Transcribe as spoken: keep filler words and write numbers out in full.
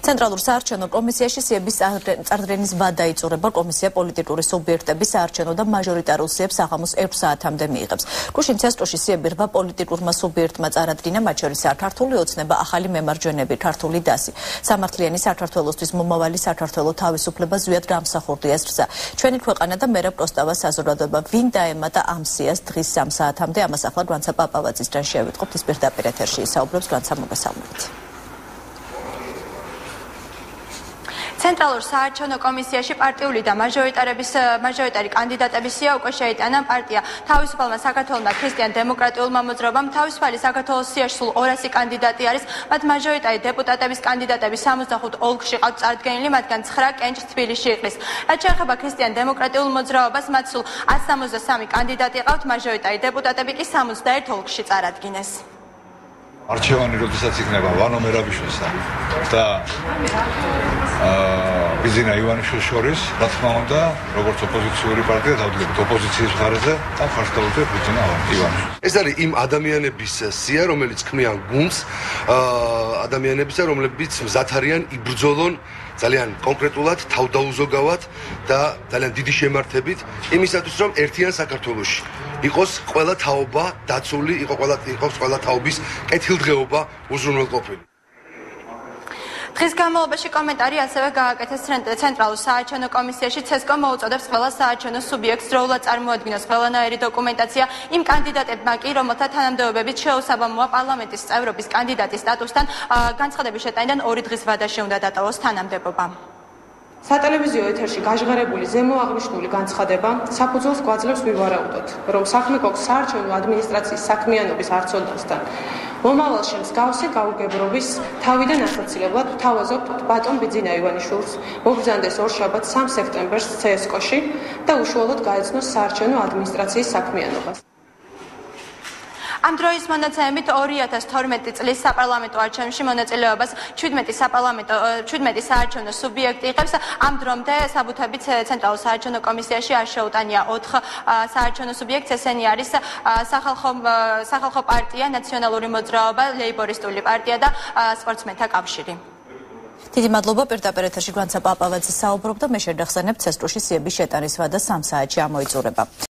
ცენტრალურ საარჩევნო კომისიაში სიების წარდგენის ვადა იწურება. კომისია პოლიტიკური სუბიექტების საარჩევნო და მაჟორიტარულ სიებს საღამოს ერთ საათამდე მიიღებს. გუშინ ცესტოში სიები რვა პოლიტიკურმა სუბიექტმა წარადგინა, მათ შორისაა ქართული ოცნება, ახალი მემარჯვენეები, ქართული დასი. სამართლიანი საქართველოსთვის მომავალი საქართველო თავისუფლება ზვიად გამსახურდი ეს გზა. ჩვენი ქვეყანა და მერაბ კოსტავას საზოგადოება ვინ დაემატა ამ სიას დღის სამ საათამდე, ამას ახლა განცა პაპავაძისთან შევიტყობთ. ის პირდაპირ ეთერში ისაუბრებს, განცა მოგესალმებით. ცენტრალურ საარჩევნო კომისიაში პარტიული და მაჟორიტარების მაჟორიტარი კანდიდატების სია უკვე შეიტანა. პარტია თავისუფალმა საქართველოსმა ქრისტიან დემოკრატიულმა მოძრაობამ თავისუფალი საქართველოს სიაში სულ ორასი კანდიდატი არის. მათ მაჟორიტარი დეპუტატების კანდიდატები სამოცდახუთ ოლქში ყავთ წარდგენილი, მათგან ცხრა კენჭს თბილისში იყრის. რაც შეეხება ქრისტიან დემოკრატიულ მოძრაობას, მათ სულ ათს სამოცდასამი კანდიდატი ყავთ, მაჟორიტარი დეპუტატები კი სამოცდაერთ ოლქში წარადგინეს. არჩევანი როდესაც იქნება ვანო მერაბიშვილსა და ბიზინა ივანიშვილის შორის, რა თქმა უნდა, როგორც ოპოზიციური პარტია დავდგებით ოპოზიციის მხარეზე და ხარს დავუდგეთ ბიზინა ივანიშვილს. ეს არის იმ ადამიანების სია, რომელიც ქმნიან გუნდს, ადამიანებისა, რომლებიც მზად არიან იბრძოლონ ძალიან კონკრეტულად, თავდაუზოგავად და ძალიან დიდი შემართებით იმისათვის, რომ ერთიან საქართველოში იყოს ყველა თაობა დაცული, იყოს ყველა იყოს ყველა თაობის კეთილდღეობა უზრუნველყოფილი. დღის განმავლობაში კომენტარი ასევე გააკეთეს ცენტრალურ საარჩევნო კომისიაში. ცესკო მოუწოდებს ყველა საარჩევნო სუბიექტს დროულად წარმოადგინოს ყველანაირი დოკუმენტაცია იმ კანდიდატებმა კი, რომელთა თანამდებობებით შეუსაბამოა პარლამენტის წევრობის კანდიდატის სტატუსთან, განცხადების შეტანიდან ორი დღის ვადაში უნდა დატოვოს თანამდებობა. სატელევიზიო ეთერში გაჟღერებული ზემო აღნიშნული განცხადება საფუძველს გვაძლევს ვივარაუდოთ, რომ საქმე გვაქვს საარჩევნო ადმინისტრაციის საქმიანობის არცოდნასთან. მომავალში მსგავსი გაუგებრობის თავიდან ასაცილებლად ვთავაზობთ ბატონ ბიძინა ივანიშვილს მოგბრძანდეს ორშაბათს სამ სექტემბერს ცესკოში და უშუალოდ გაეცნოს საარჩევნო ადმინისტრაციის საქმიანობას. ამ დროის მონაცემებით ორი ათას თორმეტი წლის საპარლამენტო არჩევნებში მონაწილეობას ჩვიდმეტი საპარლამენტო ჩვიდმეტი საარჩევნო სუბიექტი იღებს. ამ დრომდე საბუთებით ცენტრალურ საარჩევნო კომისიაში არ შეუტანია ოთხ საარჩევნო სუბიექტს. ესენი არის სახალხო სახალხო პარტია, ნაციონალური მოძრაობა, ლეიბორისტული პარტია და სპორტსმენთა კავშირი. დიდი მადლობა. პირდაპირ ეთერში განცა პაპავაძე საუბრობდა. მე შევახსენებ, ცესტოში სიების შეტანის ვადა სამ საათში ამოიწურება.